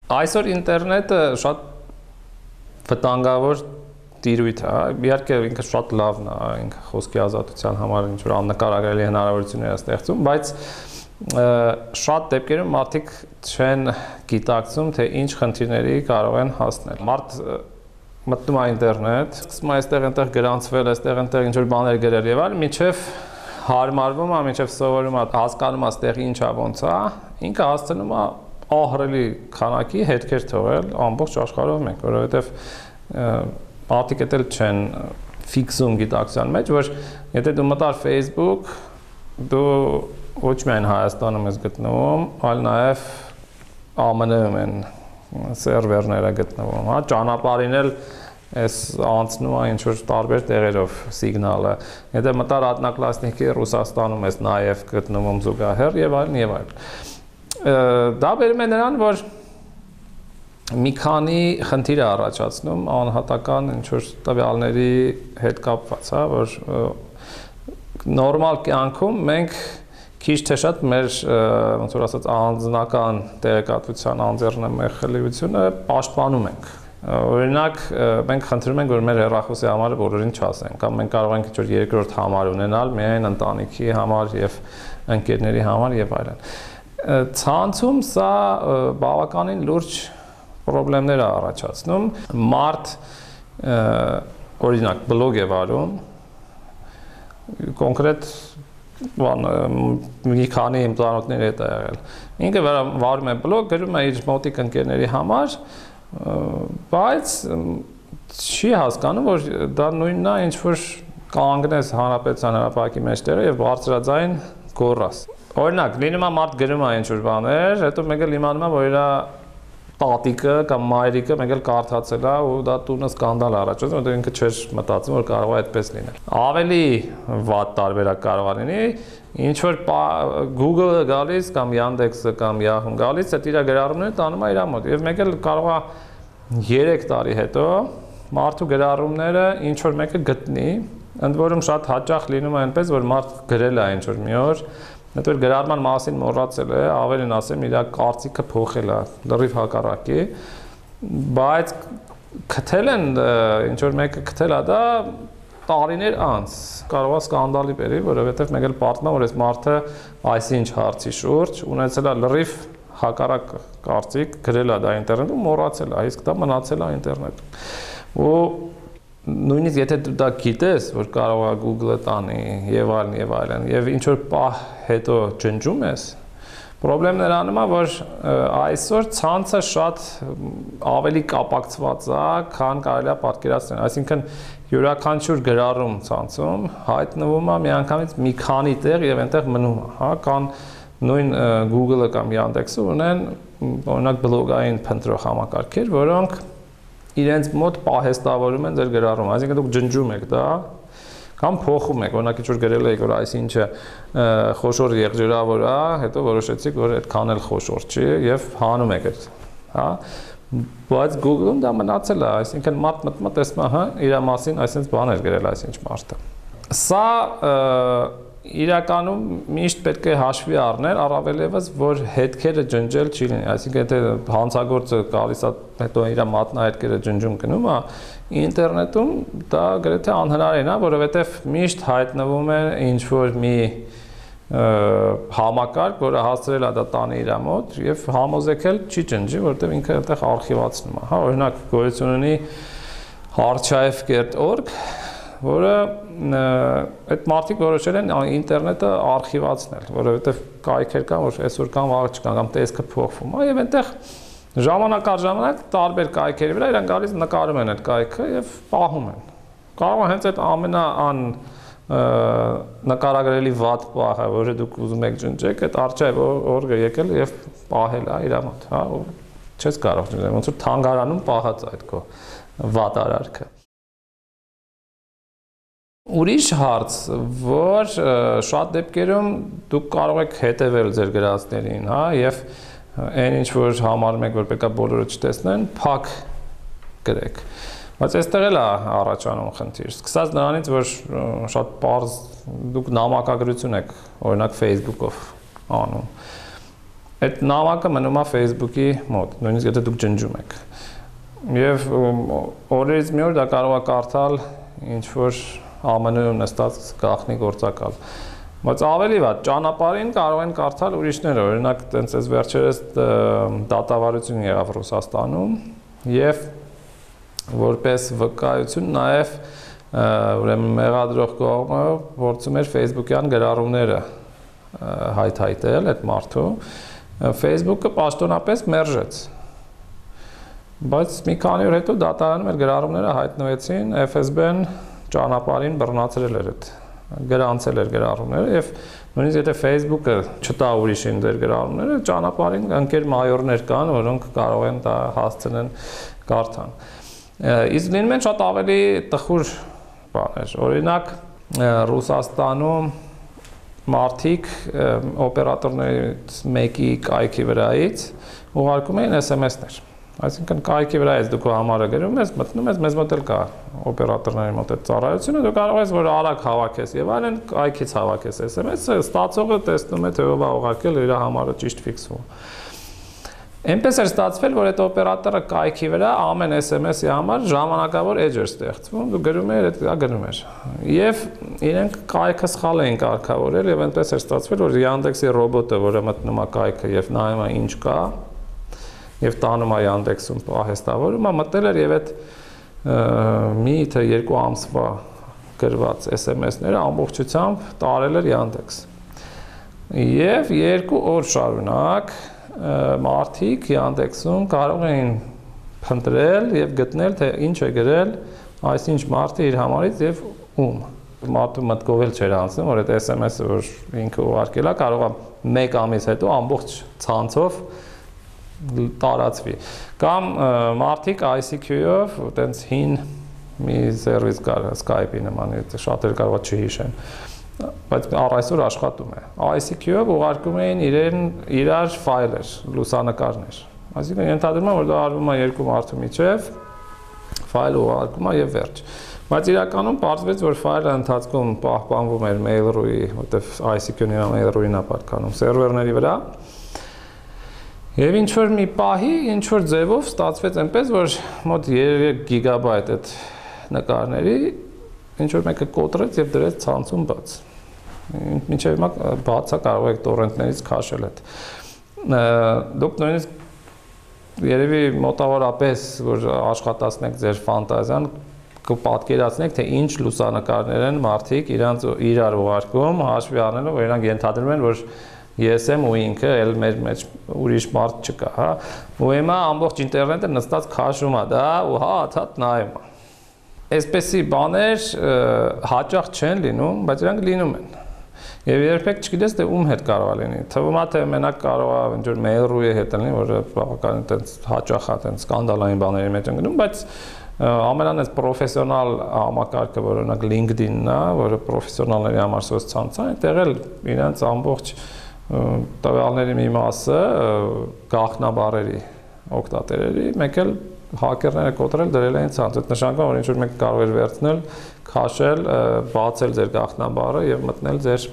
Այսօր ինտերնետը շատ վտանգավոր տիրույթ է, իհարկե ինքը շատ լավն է, ինքը խոսքի ազատության համար ինչ որ աննկարագրելի հնարավորություններ է ստեղծում, բայց շատ դեպքերում մարդիկ չեն գիտակցում, թե ինչ խնդիրների կարող են հասնել։ Մարդ մտնում է ինտերնետ, սկսում է այստեղ-այնտեղ գրանցվել, այստեղ-այնտեղ ինչ որ բաներ գրել եւ այլն, մինչեւ հարմարվում է, մինչեւ սովորում է, հասկանում է այստեղ ինչա ոնց է, ինքը հասցնում է ահռելի քանակի հետքեր թողել ամբողջ աշխարհով մեկ, որովհետեւ մարդիկ էլ չեն ֆիքսում գիտակցության մեջ, որ եթե դու մտար Facebook, դու ոչ միայն Հայաստանում ես գտնվում, այլ նաև ԱՄՆ-ում են սերվերները գտնվում, հա, ճանապարհին էլ այս անցնում է ինչ որ տարբեր տեղերով սիգնալը։ Եթե մտար ակնակլասնիկի Ռուսաստանում ես նաև գտնվում զուգահեռ եւ այլն եւ այլն։ Դա բերում է նրան, որ մի քանի խնդիր է առաջացնում անհատական ինչ որ տվյալների հետ կապված, հա, որ նորմալ կյանքում մենք քիչ թե շատ մեր ոնց որ ասած անձնական տեղեկատվության անձեռնմխելիությունը պաշտպանում ենք։ Օրինակ, մենք խնդրում ենք, որ մեր հեռախոսի համարը բոլորին չասեն, կամ մենք կարող ենք ինչ-որ երկրորդ համար ունենալ միայն ընտանիքի համար եւ ընկերների համար եւ այլն։ Ցանցում սա բավականին լուրջ խնդիրներ է առաջացնում։ Մարդ օրինակ բլոգ է վարում, կոնկրետ մի քանի իմ ծանոթների հետ է եղել։ Ինքը վարում է բլոգ, գրում է իր մոտիկ ընկերների համար, բայց չի հասկանում, որ դա նույնն է, ինչ որ կանգնես հանրապետության հրապարակի մեջտեղը եւ բարձրաձայն գոռաս։ Օրինակ, լինում է մարդ գրում է ինչ որ բաներ, հետո մեկ էլ իմանում է, որ իր տատիկը կամ մայրիկը մեկ էլ կարդացել է ու դա տունը սկանդալ առաջացնում, որտեղ ինքը չէր մտածում, որ կարող է այդպես լինել։ Ավելի վատ տարբերակ կարող է լինի, ինչ որ Google-ը գալիս կամ Yandex-ը կամ Yahoo-ն գալիս, այդ իր գրառումները տանում է իր մոտ։ Եվ մեկ էլ կարող է 3 տարի հետո մարդու գրառումները ինչ որ մեկը գտնի, ընդ որում շատ հաճախ լինում է այնպես, որ մարդ գրել է ինչ որ մի օր, հետո գրառման մասին մոռացել է, ավելին ասեմ, իր կարծիքը փոխել է, լրիվ հակառակի, բայց քթել են, ինչ որ մեկը քթել է դա տարիներ անց, կարող է սկանդալի բերի, որովհետև մեկ էլ պատմում է, որ այս մարդը այսինչ հարցի շուրջ ունեցել է լրիվ հակառակ կարծիք, գրել է դա ինտերնետում, մոռացել է, իսկ դա մնացել է ինտերնետում։ Ու նույնիսկ եթե դու դա գիտես, որ կարող է Google-ը տանի եւ այլն, եւ ինչ որ պահ հետո ջնջում ես, խնդրեմն նրանում է, որ այսօր ցանցը շատ ավելի կապակցված է, քան կարելի է պատկերացնել։ Այսինքն յուրաքանչյուր գրառում ցանցում հայտնվում է միանգամից մի քանի տեղ եւ այնտեղ մնում է, հա, կան նույն Google-ը կամ Yandex-ը ունեն օրինակ բլոգային փնտրող համակարգեր, որոնք իրենց մոտ պահեստավորում են ձեր գրառումը, այսինքն դուք ջնջում եք դա կամ փոխում եք, օրինակ ինչ որ գրել եք, որ այսինչը խոշոր եղջերավոր է, հետո որոշեցիք, որ այդքան էլ խոշոր չի եւ հանում եք այդ, հա, բայց Google-ում դա մնացել է, այսինքն մարդ մտնում է, տեսնում է, հա, իր մասին այսինչ բաներ գրել այսինչ մարդը։ Սա իրականում միշտ պետք է հաշվի առնել, առավել ևս, որ հետքերը ջնջել չի լինի, այսինքն եթե հանցագործը գալիս է, հետո իր մատնահետքերը ջնջում գնում է, ինտերնետում դա գրեթե անհնարին է, որովհետև միշտ հայտնվում է ինչ-որ մի համակարգ, որը հասցրել է դա տանի իր մոտ եւ համոզեկել չի ջնջի, որովհետև ինքը այդտեղ արխիվացնում է, հա, օրինակ գոյություն ունի archive.org, որը այդ մարդիկ որոշել են ինտերնետը արխիվացնել, որովհետև կայքեր կան, որ այսօր կան, վաղ չկան, կամ տեսքը փոխվում է, եւ այնտեղ ժամանակ առ ժամանակ տարբեր կայքերի վրա իրենք գալիս նկարում են այդ կայքը եւ պահում են։ Կարող է հենց այդ նկարագրելի վատ պահը, որը դուք ուզում եք ջնջեք, այդ archive.org-ը եկել եւ պահել է իր մոտ, հա, չես կարող ջնջել, ոնց որ թանգարանում պահած այդ քո վատ արարքը։ Ուրիշ հարց, որ շատ դեպքերում դուք կարող եք հետևել ձեր գրածներին, հա, եւ այն ինչ որ համարում եք, որ պետք է բոլորը չտեսնեն, փակ գրեք։ Բայց այստեղ էլ է առաջանում խնդիր։ Սկսած նրանից, որ շատ պարզ դուք նամակագրություն եք, օրինակ Facebook-ով անում։ այդ նամակը մնում է Facebook-ի մոտ, նույնիսկ եթե դուք ջնջում եք։ Եվ օրերից մի օր դա կարող է կարդալ ինչ-որ ԱՄՆ-ում նստած գաղտնի գործակալ։ Բայց ավելի վատ, ճանապարհին կարող են կարդալ ուրիշները, օրինակ տենց այս վերջերս դատավարություն եղավ Ռուսաստանում եւ որպես վկայություն նաեւ ուրեմն մեղադրող կողմը փորձում էր Facebook-յան գրառումները հայթայթել այդ մարդու, Facebook-ը պաշտոնապես մերժեց։ Բայց մի քանի օր հետո դատարանում էր գրառումները հայտնվեցին, FSB-ն ճանապարհին բռնացրել էր այդ գրանցել էր գրառումները եւ նույնիսկ եթե Facebook-ը չտա ուրիշին դեր գրառումները, ճանապարհին ընկեր մայորներ կան, որոնք կարող են դա հասցնեն կարդան։ Իսկ լինում են շատ ավելի տխուր բաներ։ Օրինակ Ռուսաստանում մարդիկ օպերատորներից մեկի կայքի վրայից ուղարկում էին SMS-ներ։ Այսինքն կայքի վրայից դուք համարը գրում ես, մտնում ես, մեզ մոտ էլ կա օպերատորների մոտ այդ ծառայությունը, դու կարող ես որ արագ հավաքես եւ այլն, կայքից հավաքես SMS-ը, ստացողը տեսնում է թե ով է ուղարկել, իր համարը ճիշտ ֆիքսվում։ Այնպես էր ստացվել, որ այդ օպերատորը կայքի վրա ամեն SMS-ի համար ժամանակավոր էջ էր ստեղծվում, դու գրում ես, դա գնում էր։ Եվ իրենք կայքը սխալ էին կարգավորել եւ այնպես էր ստացվել, որ Yandex-ի ռոբոտը, որը մտնում է կայքը եւ նայում է ինչ կա, եւ տանում է Yandex-ում պահեստավորում, մտել էր եւ այդ մի թե 2 ամսվա գրված SMS-ները ամբողջությամբ տարել էր Yandex։ Եվ 2 օր շարունակ մարդիկ Yandex-ում կարող էին փնտրել եւ գտնել թե ինչ է գրել այսինչ մարդը իր համարից եւ ում։ Մարդու մտքով էլ չէր անցնում, որ այդ SMS-ը որ ինքը ուղարկել է, կարող է 1 ամիս հետո ամբողջ ցանցով տարածվի։ Կամ մարդիկ ICQ-ով այտենց հին մի սերվիս կար Skype-ի նման, շատերը կարող է չհիշեն, բայց առ այսօր աշխատում է։ ICQ-ով ուղարկում էին իրար ֆայլեր, լուսանկարներ։ Այսինքն ենթադրում եմ, որ դա արվում է 2 մարդու միջև, ֆայլը ուղարկում է եւ վերջ։ Բայց իրականում պարզվեց, որ ֆայլը ընթացքում պահպանվում էր Mail.ru-ի, որտեղ ICQ-ն իր Mail.ru-ին է պատկանում սերվերների վրա։ Եվ ինչ-որ մի պահի, ինչ-որ ձևով ստացվեց այնպես, որ մոտ 3 գիգաբայթ այդ նկարների ինչ-որ մեկը կոտրեց եւ դրեց ցանցում բաց։ Մինչեւ հիմա բացա կարող եք տորենտներից քաշել այդ։ Դուք նույնիսկ երևի մոտավորապես, որ աշխատացնեք ձեր ֆանտազիան, կպատկերացնեք, թե ինչ լուսանկարներ են մարդիկ իրար ուղարկում, հաշվի առնելով, որ իրանք ենթադրում են, որ ես եմ ու ինքը էլ մեր մեջ ուրիշ մարդ չկա, հա։ Ու հիմա ամբողջ ինտերնետը նստած քաշում է դա ու հատ նայում է։ Այսպեսի բաներ հաճախ չեն լինում, բայց իրանք լինում են։ Եվ երբեք չգիտես թե ում հետ կարող է լինի։ Թվում է թե մենակ կարող է ինչ-որ Mail.ru-ի հետ լինի, որը բավականին այդպես հաճախ է այդպես սկանդալային բաների մեջ ընկնում, բայց ամենանես պրոֆեսիոնալ համակարգը, որ օրինակ LinkedIn-ն է, որը պրոֆեսիոնալների համար սոցցանց է, այդտեղ էլ իրենց ամբողջ տվյալների մի մասը գաղտնաբառերի օգտատերերի, մեկ էլ հակերները կոտրել դրել էին ցանց։ Այդ նշանակում որ ինչ-որ մեկ կարող էր վերցնել, քաշել, բացել ձեր գաղտնաբառը եւ մտնել ձեր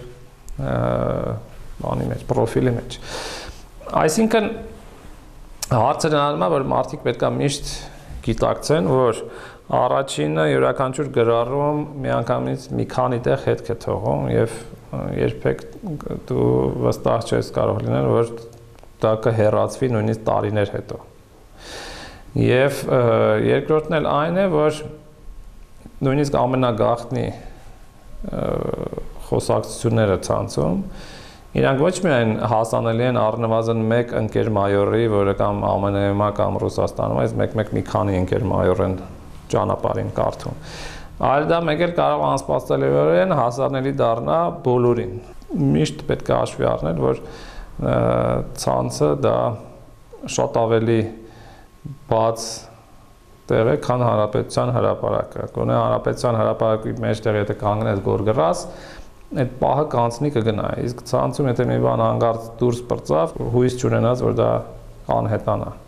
բանի մեջ, պրոֆիլի մեջ։ Այսինքն հարցը նրանում է, որ մարդիկ պետք է միշտ գիտակցեն, որ առաջինը յուրաքանչյուր գրառում միանգամից մի քանի տեղ հետք է թողում եւ երբեք դու վստահ չես կարող լինել, որ դա կհեռացվի նույնիսկ տարիներ հետո։ Եվ երկրորդն էլ այն է, որ նույնիսկ ամենագաղտնի խոսակցությունները ցանցում իրանք ոչ միայն հասանելի են առնվազն մեկ ընկեր մայորի, որը կամ ԱՄՆ-ում կամ Ռուսաստանում, այս մեկ մի քանի ընկեր մայոր են ճանապարհին կարդում։ Այլ դա մեկ էլ կարող անսպասելիորեն հասանելի դառնա բոլորին։ Միշտ պետք է հաշվի առնել, որ ցանցը դա շատ ավելի բաց տեղ է, քան հանրապետության հրապարակը։ Գոնե հանրապետության հրապարակի մեջտեղ եթե կանգնես գորգռաս, այդ պահը կանցնի կգնա։ Իսկ ցանցում եթե մի բան հանգարց դուրս պրծավ, հույս չունենաս, որ դա անհետանա։